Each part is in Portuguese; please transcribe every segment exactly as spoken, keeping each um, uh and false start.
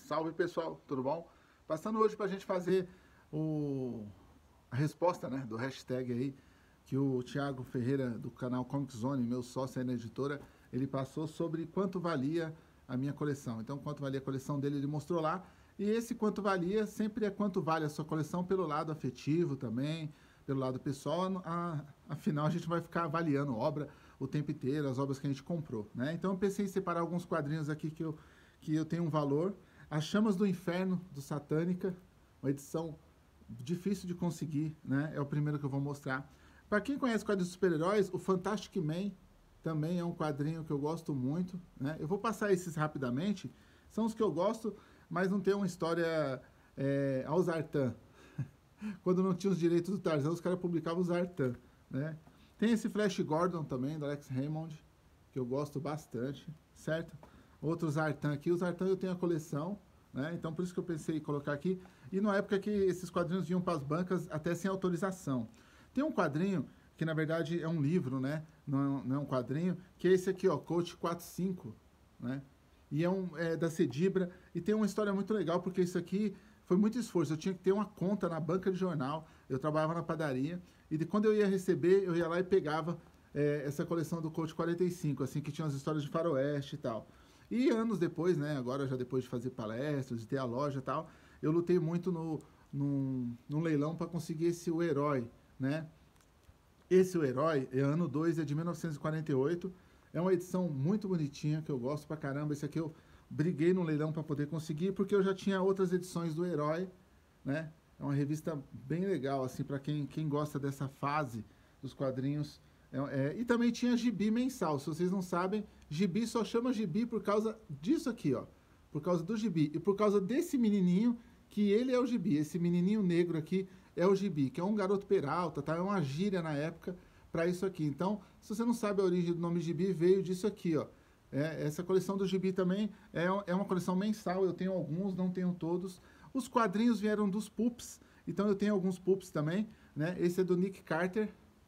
Salve pessoal, tudo bom? Passando hoje para a gente fazer o... a resposta, né, do hashtag aí que o Thiago Ferreira do canal Comic Zone, meu sócio aí na editora, ele passou sobre quanto valia a minha coleção. Então, quanto valia a coleção dele, ele mostrou lá. E esse quanto valia sempre é quanto vale a sua coleção pelo lado afetivo também, pelo lado pessoal. A, afinal, a gente vai ficar avaliando obra o tempo inteiro, as obras que a gente comprou, né? Então, eu pensei em separar alguns quadrinhos aqui que eu, que eu tenho um valor. As Chamas do Inferno, do Satânica, uma edição difícil de conseguir, né? É o primeiro que eu vou mostrar. Para quem conhece quadrinhos de super-heróis, o Fantastic Man também é um quadrinho que eu gosto muito, né? Eu vou passar esses rapidamente, são os que eu gosto, mas não tem uma história é, ao Zartan. Quando não tinha os direitos do Tarzan, os caras publicavam o Zartan, né? Tem esse Flash Gordon também, do Alex Raymond, que eu gosto bastante, certo? Outro Zartan aqui, o Zartan eu tenho a coleção, né? Então por isso que eu pensei em colocar aqui. E na época que esses quadrinhos vinham para as bancas até sem autorização. Tem um quadrinho, que na verdade é um livro, né? Não é, não é um quadrinho, que é esse aqui, ó, Coach quarenta e cinco, né? E é, um, é da Cedibra, e tem uma história muito legal, porque isso aqui foi muito esforço. Eu tinha que ter uma conta na banca de jornal, eu trabalhava na padaria, e de, quando eu ia receber, eu ia lá e pegava é, essa coleção do Coach quarenta e cinco, assim, que tinha as histórias de faroeste e tal. E anos depois, né, agora já depois de fazer palestras, de ter a loja e tal, eu lutei muito no, no, no leilão para conseguir esse O Herói, né? Esse O Herói, é ano dois, é de mil novecentos e quarenta e oito, é uma edição muito bonitinha, que eu gosto pra caramba. Esse aqui eu briguei no leilão para poder conseguir, porque eu já tinha outras edições do Herói, né? É uma revista bem legal, assim, para quem, quem gosta dessa fase dos quadrinhos. É, é, e também tinha gibi mensal. Se vocês não sabem, gibi só chama gibi por causa disso aqui, ó. Por causa do gibi. E por causa desse menininho, que ele é o gibi. Esse menininho negro aqui é o gibi, que é um garoto peralta, tá? É uma gíria na época para isso aqui. Então, se você não sabe a origem do nome gibi, veio disso aqui, ó. É, essa coleção do gibi também é, é uma coleção mensal. Eu tenho alguns, não tenho todos. Os quadrinhos vieram dos Pups, então eu tenho alguns Pups também, né? Esse é do Nick Carter.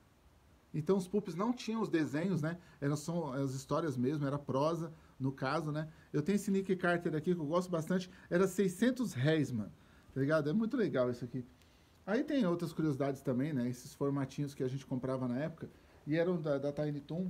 Então os Pups não tinham os desenhos, né? Eram só as histórias mesmo, era prosa, no caso, né? Eu tenho esse Nick Carter aqui que eu gosto bastante, era seiscentos réis, mano. Tá ligado? É muito legal isso aqui. Aí tem outras curiosidades também, né? Esses formatinhos que a gente comprava na época, e eram da, da Tiny Toon.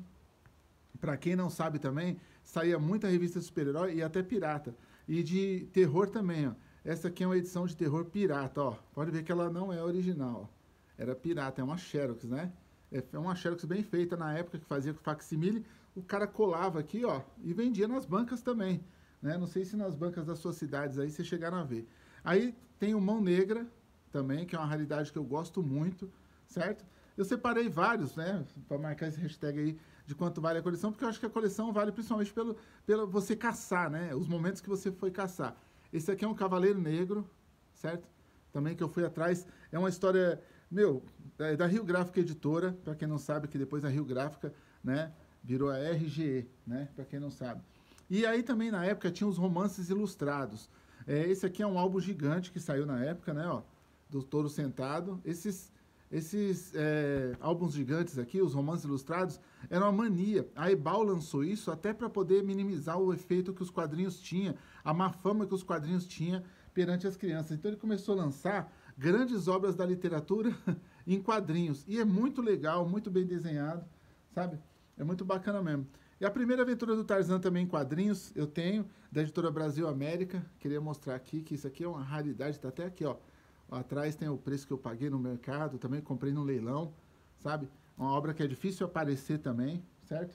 Pra quem não sabe também, saía muita revista de super-herói e até pirata. E de terror também, ó. Essa aqui é uma edição de terror pirata, ó. Pode ver que ela não é original, ó. Era pirata, é uma Xerox, né? É uma Xerox bem feita na época, que fazia com facsimile. O cara colava aqui, ó, e vendia nas bancas também, né? Não sei se nas bancas das suas cidades aí vocês chegaram a ver. Aí tem o Mão Negra também, que é uma raridade que eu gosto muito, certo? Eu separei vários, né, para marcar esse hashtag aí de quanto vale a coleção, porque eu acho que a coleção vale principalmente pelo, pelo você caçar, né? Os momentos que você foi caçar. Esse aqui é um Cavaleiro Negro, certo? Também que eu fui atrás. É uma história, meu, é da Rio Gráfica Editora, para quem não sabe, que depois a Rio Gráfica, né, virou a R G E, né, para quem não sabe. E aí também na época tinha os romances ilustrados. É, esse aqui é um álbum gigante que saiu na época, né, ó, do Touro Sentado. Esses Esses é, álbuns gigantes aqui, os romances ilustrados, eram uma mania. A Ebal lançou isso até para poder minimizar o efeito que os quadrinhos tinham, a má fama que os quadrinhos tinham perante as crianças. Então ele começou a lançar grandes obras da literatura em quadrinhos. E é muito legal, muito bem desenhado, sabe? É muito bacana mesmo. E a primeira aventura do Tarzan também em quadrinhos, eu tenho, da editora Brasil América. Queria mostrar aqui que isso aqui é uma raridade, tá até aqui, ó. Atrás tem o preço que eu paguei no mercado, também comprei no leilão, sabe? Uma obra que é difícil aparecer também, certo?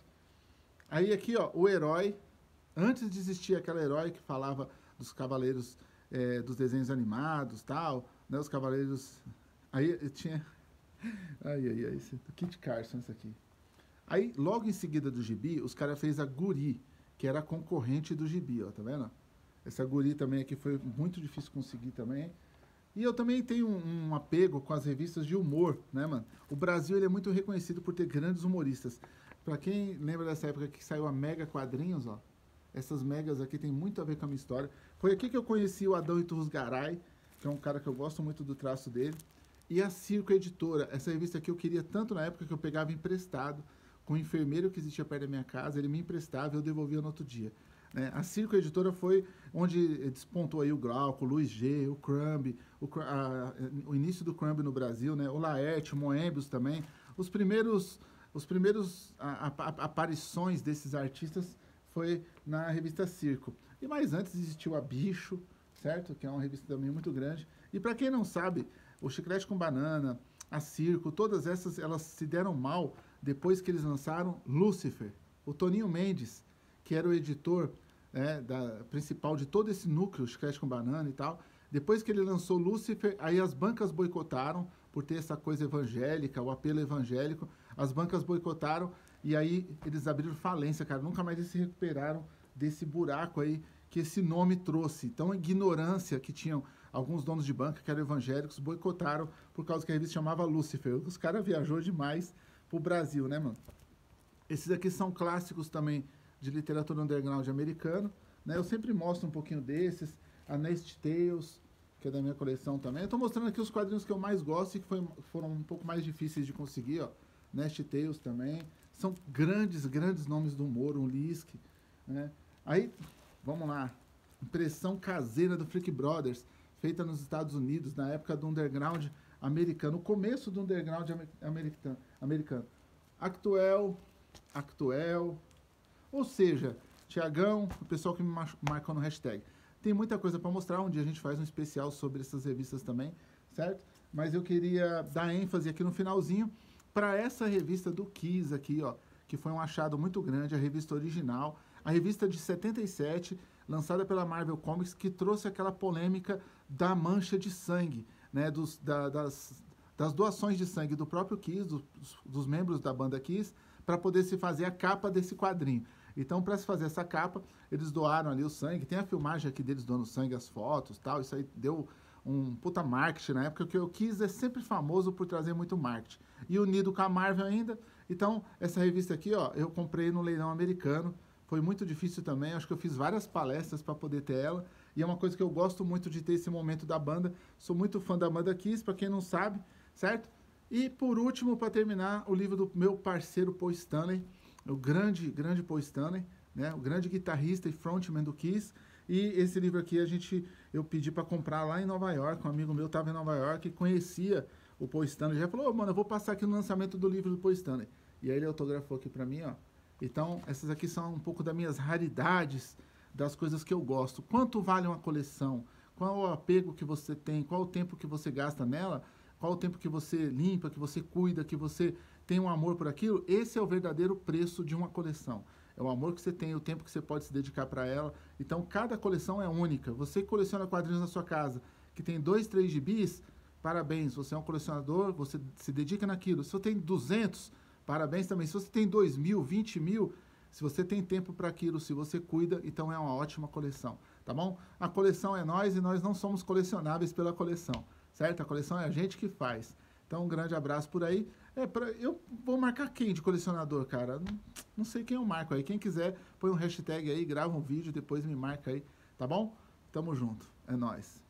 Aí aqui, ó, o Herói. Antes de existir aquela Herói que falava dos cavaleiros, é, dos desenhos animados, tal, né? Os cavaleiros... Aí tinha... Ai, ai, ai, esse... do Kit Carson, isso aqui. Aí, logo em seguida do Gibi, os caras fez a Guri, que era a concorrente do Gibi, ó, tá vendo? Essa Guri também aqui foi muito difícil conseguir também. E eu também tenho um, um apego com as revistas de humor, né, mano? O Brasil, ele é muito reconhecido por ter grandes humoristas. Pra quem lembra dessa época que saiu a Mega Quadrinhos, ó, essas megas aqui tem muito a ver com a minha história. Foi aqui que eu conheci o Adão Iturros Garay, que é um cara que eu gosto muito do traço dele. E a Circo Editora, essa revista aqui eu queria tanto na época que eu pegava emprestado com um enfermeiro que existia perto da minha casa, ele me emprestava e eu devolvia no outro dia. né? A Circo Editora foi onde despontou aí o Glauco, o Luiz G, o Crumb, o, Cr- a- o início do Crumb no Brasil, né? O Laerte, o Moebius também. Os primeiros, os primeiros a- a- a- aparições desses artistas foi na revista Circo. E mais antes existiu a Bicho, certo? Que é uma revista também muito grande. E para quem não sabe, o Chiclete com Banana, a Circo, todas essas, elas se deram mal depois que eles lançaram Lúcifer. O Toninho Mendes, que era o editor, né, da, principal de todo esse núcleo, Chiclete com Banana e tal, depois que ele lançou Lúcifer, aí as bancas boicotaram, por ter essa coisa evangélica, o apelo evangélico, as bancas boicotaram e aí eles abriram falência, cara. Nunca mais eles se recuperaram desse buraco aí que esse nome trouxe. Então, a ignorância que tinham alguns donos de banca, que eram evangélicos, boicotaram por causa que a revista chamava Lúcifer. Os caras viajou demais pro Brasil, né, mano? Esses aqui são clássicos também de literatura underground americano, né? Eu sempre mostro um pouquinho desses. A Nest Tales, que é da minha coleção também. Eu tô mostrando aqui os quadrinhos que eu mais gosto e que foi, foram um pouco mais difíceis de conseguir, ó. Nest Tales também. São grandes, grandes nomes do humor, um Lisk, né? Aí, vamos lá. Impressão caseira do Freak Brothers, feita nos Estados Unidos, na época do underground americano, o começo do underground amer- americano. americano. Actuel, Actuel, ou seja, Tiagão, o pessoal que me mar- marcou no hashtag. Tem muita coisa para mostrar, um dia a gente faz um especial sobre essas revistas também, certo? Mas eu queria dar ênfase aqui no finalzinho para essa revista do Kiss aqui, ó, que foi um achado muito grande, a revista original, a revista de setenta e sete, lançada pela Marvel Comics, que trouxe aquela polêmica da mancha de sangue, né, dos, da, das, das doações de sangue do próprio Kiss, dos, dos membros da banda Kiss, para poder se fazer a capa desse quadrinho. Então, para se fazer essa capa, eles doaram ali o sangue. Tem a filmagem aqui deles doando sangue, as fotos, tal. Isso aí deu um puta marketing na época, que o Kiss é sempre famoso por trazer muito marketing. E unido com a Marvel ainda. Então, essa revista aqui, ó, eu comprei no leilão americano. Foi muito difícil também. Acho que eu fiz várias palestras para poder ter ela. E é uma coisa que eu gosto muito de ter esse momento da banda. Sou muito fã da banda Kiss, para quem não sabe, certo? E, por último, para terminar, o livro do meu parceiro Paul Stanley, o grande, grande Paul Stanley, né? O grande guitarrista e frontman do Kiss. E esse livro aqui a gente, eu pedi para comprar lá em Nova York. Um amigo meu estava em Nova York e conhecia o Paul Stanley. Já falou, oh, mano, eu vou passar aqui no lançamento do livro do Paul Stanley. E aí ele autografou aqui para mim, ó. Então, essas aqui são um pouco das minhas raridades, das coisas que eu gosto. Quanto vale uma coleção? Qual o apego que você tem? Qual o tempo que você gasta nela? Qual o tempo que você limpa, que você cuida, que você tem um amor por aquilo? Esse é o verdadeiro preço de uma coleção. É o amor que você tem, o tempo que você pode se dedicar para ela. Então, cada coleção é única. Você que coleciona quadrinhos na sua casa, que tem dois, três gibis, parabéns. Você é um colecionador, você se dedica naquilo. Se você tem duzentos, parabéns também. Se você tem dois mil, vinte mil, se você tem tempo para aquilo, se você cuida, então é uma ótima coleção, tá bom? A coleção é nós e nós não somos colecionáveis pela coleção, certo? A coleção é a gente que faz. Então, um grande abraço por aí. É, pra, eu vou marcar quem de colecionador, cara? Não, não sei quem eu marco aí. Quem quiser, põe um hashtag aí, grava um vídeo, depois me marca aí, tá bom? Tamo junto. É nóis.